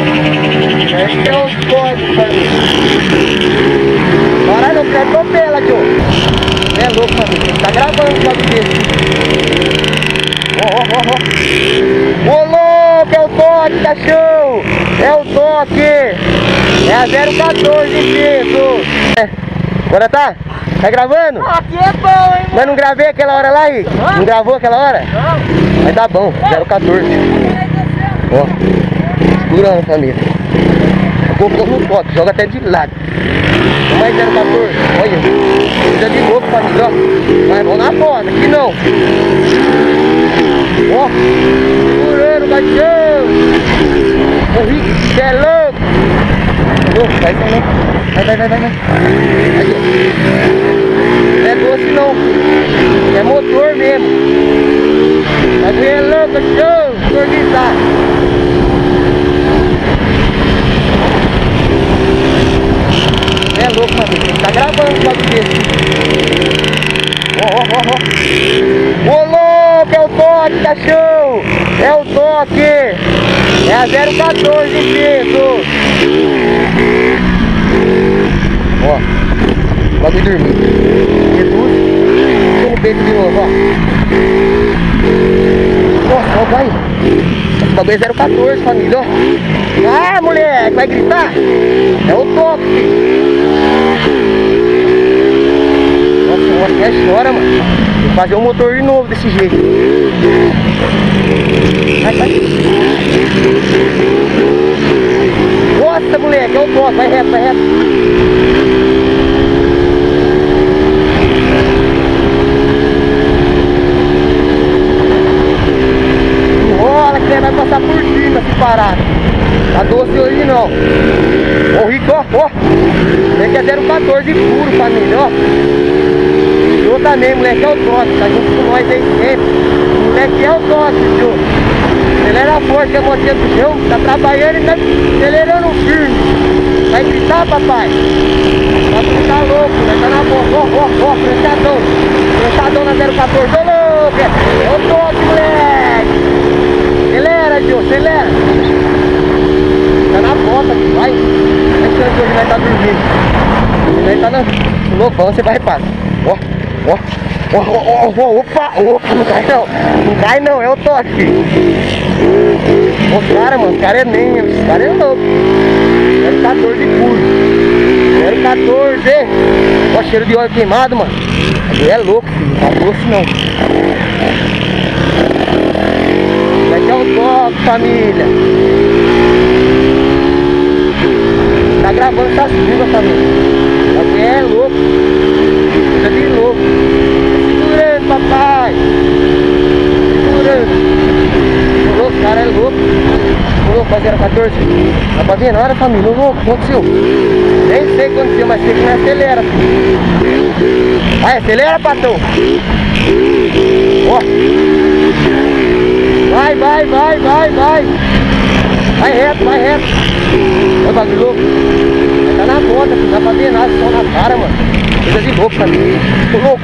Esse é os códigos, família. Caralho, eu quero atropela aqui, ó. É louco, família. Tá gravando o lado desse. Ô louco, é o toque, cachorro! É o toque! É a 014 em peso! Agora tá? Tá gravando? Aqui é bom, hein? Mas não gravei aquela hora lá, Rick? Não gravou aquela hora? Não. Mas tá bom, 014. Ó, segurando, família. Colocou no toque, joga até de lado. Mais 014, olha. Coisa de louco, família, ó. Mas vamos na porta, aqui não. Ó, segurando, cachorro. Ô Rick, você é louco. Louco, vai também. Vai. Aí, ó. Não é doce não. É motor mesmo. Bagulho é louco, cachorro. Organizar. É louco, família. Tá gravando o bagulho desse. Ó. Ô louco, é o toque, cachorro. É o toque. É a 014 em peso. Ó. O bagulho dormindo. Jesus. No peito de novo, ó. Nossa, ó, vai. Esse bagulho é 014, família, ó. Ah, moleque, vai gritar? É o toque, filho. Nossa, até chora, mano. Vou fazer um motor de novo desse jeito. Vai. Nossa, moleque, é o toque. Vai reto. Enrola que você vai passar por cima se parar. Tá doce hoje não. Ô Rico, ó. Esse é 014 puro, família, ó. Eu também, moleque, é o toque. Tá junto com nós aí sempre. Moleque é o toque, viu? Acelera forte, a motinha do chão. Tá trabalhando e tá acelerando firme. Vai gritar, papai. Vai gritar louco, vai tá na boca. Ó, prestadão. Prestadão na 014. Ô louco, é o toque, moleque. Acelera, Gil, acelera. Tá na bota, vai. Deixa hoje nós tá dormindo. Nós tá no loucão, você vai reparar. Ó. Opa, não cai não. Não cai não, é o toque. Os caras, mano, os caras é nem, os caras é louco. 014 puro. 014. Ó, cheiro de óleo queimado, mano. É louco, filho. Não tá doce não. Aqui é o toque, família. Tá gravando essas curvas, família. Aqui é louco. Coisa de louco. Segurando, papai. Segurando. Os caras é louco. Louco, fazer 014. Dá pra ver na hora, família. Louco, o que aconteceu? Nem sei o que aconteceu, mas sei que não acelera, filho. Vai, acelera, patrão. Ó. Vai. Vai reto. Olha o bagulho louco. Tá na bota, filho. Não dá pra ver nada, só na cara, mano. Coisa de louco pra mim. Tô louco.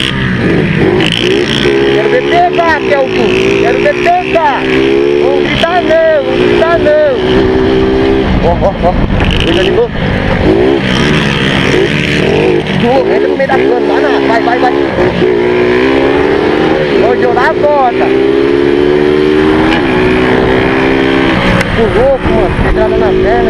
Quero ver pegar, Kelvin. Quero ver pegar. Não gritar não. Ó. Coisa de louco. Entra no meio da cana. Vai. Hoje eu na bota. Tô louco, mano. Pedrada na perna.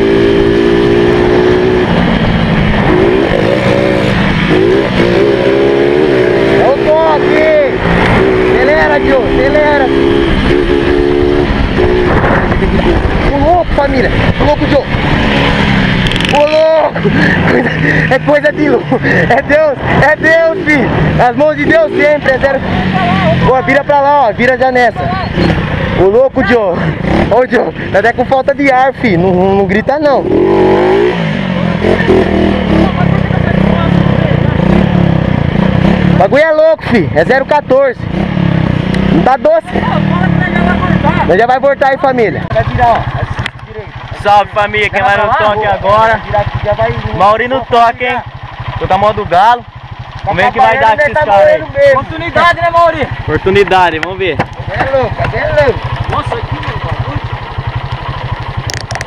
É o toque. Acelera, Gil. Acelera. Tô louco, família. Tô louco, Gil. Ô louco! É coisa de louco! É Deus, filho! As mãos de Deus sempre, é zero. Boa, vira pra lá, ó, vira já nessa. Ô louco, Joe! Ô Joe, tá até com falta de ar, filho, não grita não. O bagulho é louco, filho, é 014. Não tá doce? Nós já vai voltar aí, família. Vai virar, ó. Salve, família, quem vai no toque agora? Mauri no toque, hein? Tô da mão do galo. Vamos ver o que vai dar com esses caras aí. Oportunidade, né, Mauri? Oportunidade, vamos ver. Cadê louco? Nossa, aqui, meu bagulho.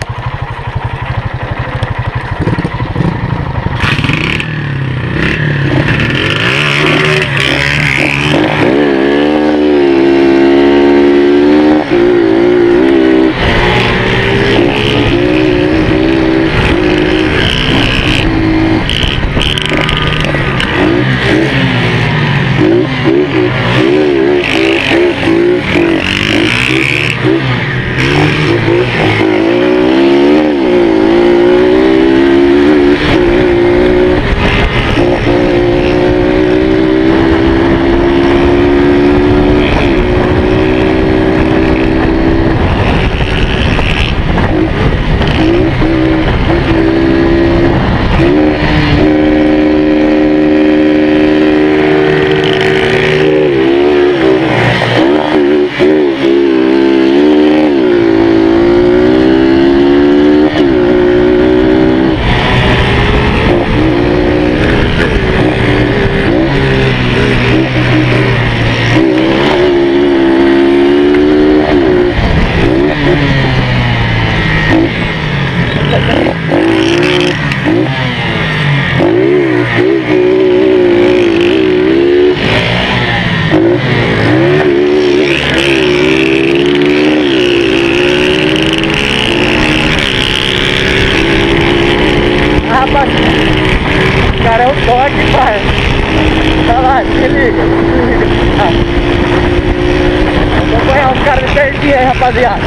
aqui, aí, rapaziada.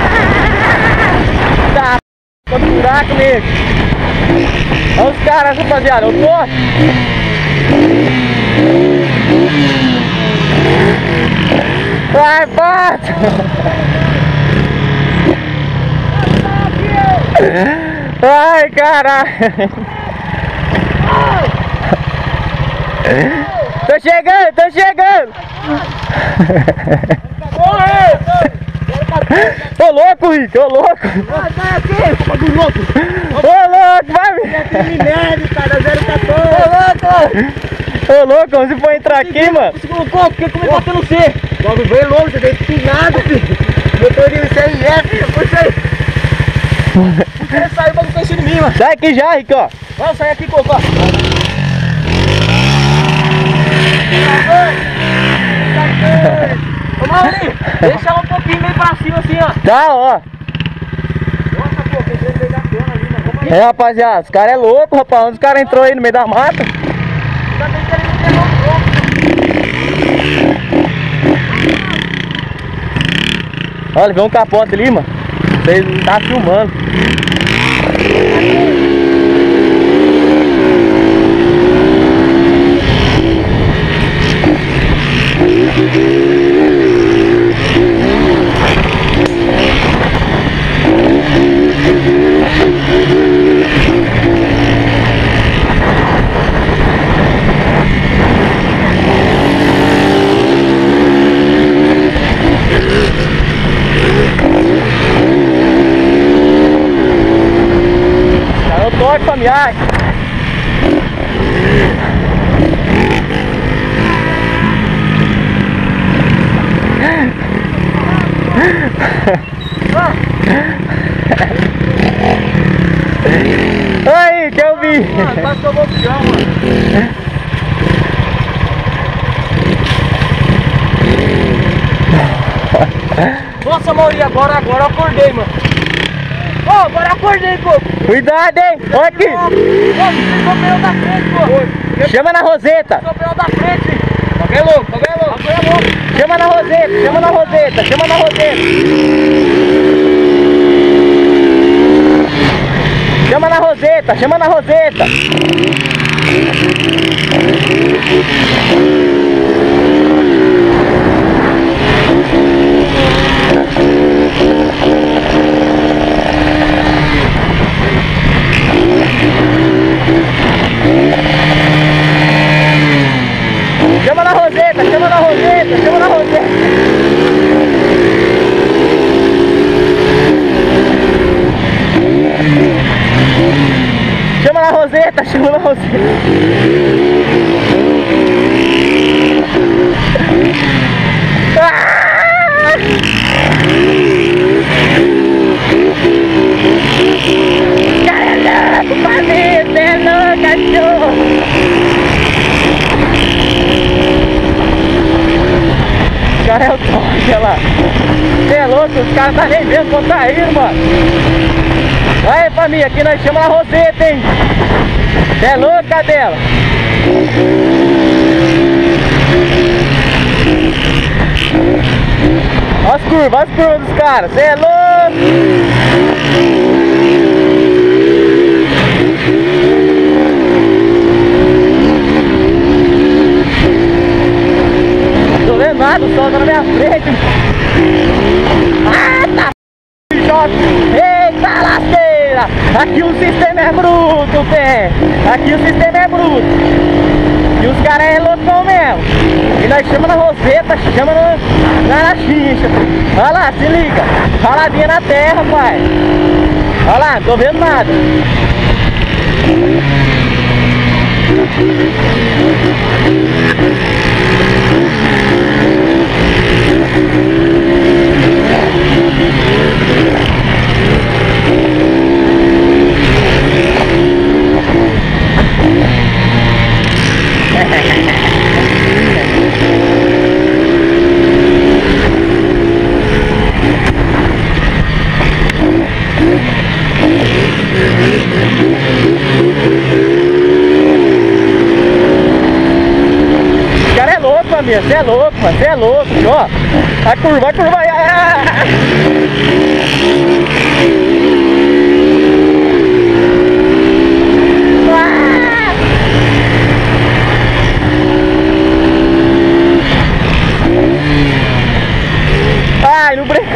Tá, todo buraco mesmo. Olha os caras, rapaziada, eu tô. Vai, bate! Ai, caralho! Tô chegando, tô chegando! Ô louco, Rick, ô louco! Vai aqui, bagulho louco! Ô louco, vai! Ô louco, como você foi entrar aqui, mano? Você colocou, porque como é que bateu no C? Logo bem longe, você veio empinado, filho! Motorinho CRF, puxa aí! Ele saiu, o bagulho tá em cima de mim, mano! Sai aqui já, Rick, ó! Vamos sair aqui, Cocó! Ô Maurinho, deixa ela um pouquinho meio pra cima assim, ó. Tá, ó! Nossa, pô, pensei no meio da cana ali, mano. Vamos aí. É, rapaziada, os caras é louco, rapaz. Onde os caras entrou aí no meio da mata? Ainda bem que ele não pegou o tronco. Olha, vê um capote ali, mano. Vocês não tá filmando. Toque pra miar. Aí, que eu vi. Mano, quase tomou o chão, mano. Nossa, Maurinho, agora eu acordei, mano. Ô, agora eu acordei, pô. Cuidado, hein. Olha aqui. Ô, você sopeu da frente, pô. Chama na roseta. Sopeu da frente. Alguém é louco, alguém é louco. Alguém é louco. Chama na roseta, chama na roseta, chama na roseta. Chama na roseta, chama na roseta. Chama na roseta, chama na roseta, chama na roseta. Chama na roseta, chama na roseta. Caralho, fazendo, cachorro. Os caras é o toque, olha lá. Você é louco, os caras tá nem vendo quando tá indo, mano. Aí, família, aqui nós chamamos a roseta, hein? Você é louco, cadela? Olha as curvas dos caras, você é louco! Não tô vendo nada, o sol tá na minha frente. Ah, tá f***! Eita lasqueira! Aqui o sistema é bruto, pé! Aqui o sistema é bruto! E os caras é loucão mesmo! E nós chamamos na roseta, chama na xixa! Olha lá, se liga! Raladinha na terra, pai! Olha lá, não tô vendo nada! Você é louco, mano, você é louco, ó. Vai curva, Ai, no break.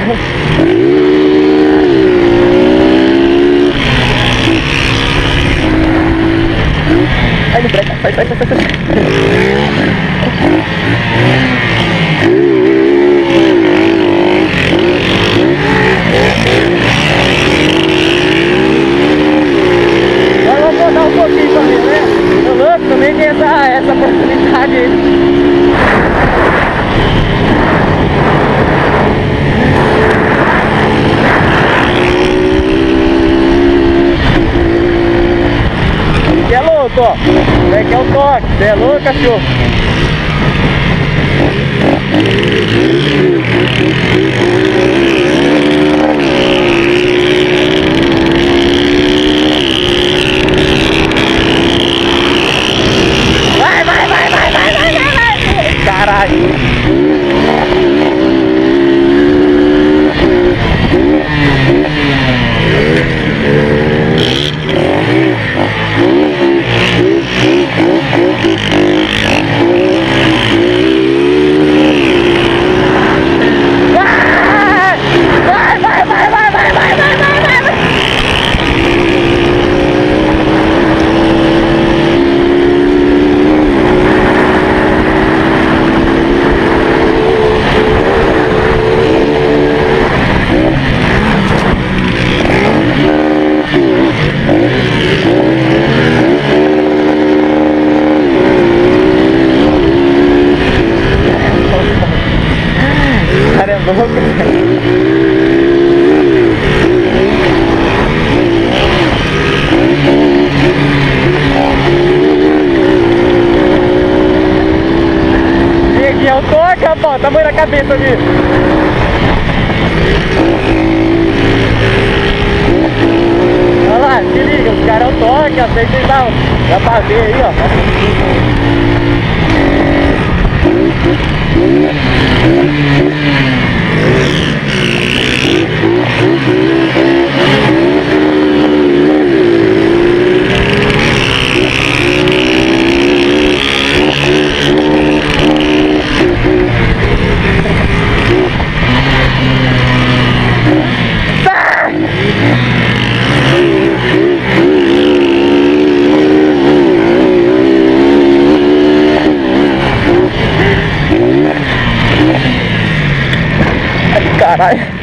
Ai, no break. Sai. Agora vou dar um pouquinho também, né? O louco também tem essa oportunidade aí. Que é louco, ó. Como é que é o toque? Você é louco, cachorro? Vai. Caralho. Cara, é louco. E aqui é o toque, rapaz. Tamanho da cabeça ali. Olha lá, se liga, os caras é o toque, ó. Sei que dá pra ver aí, ó. Caralho.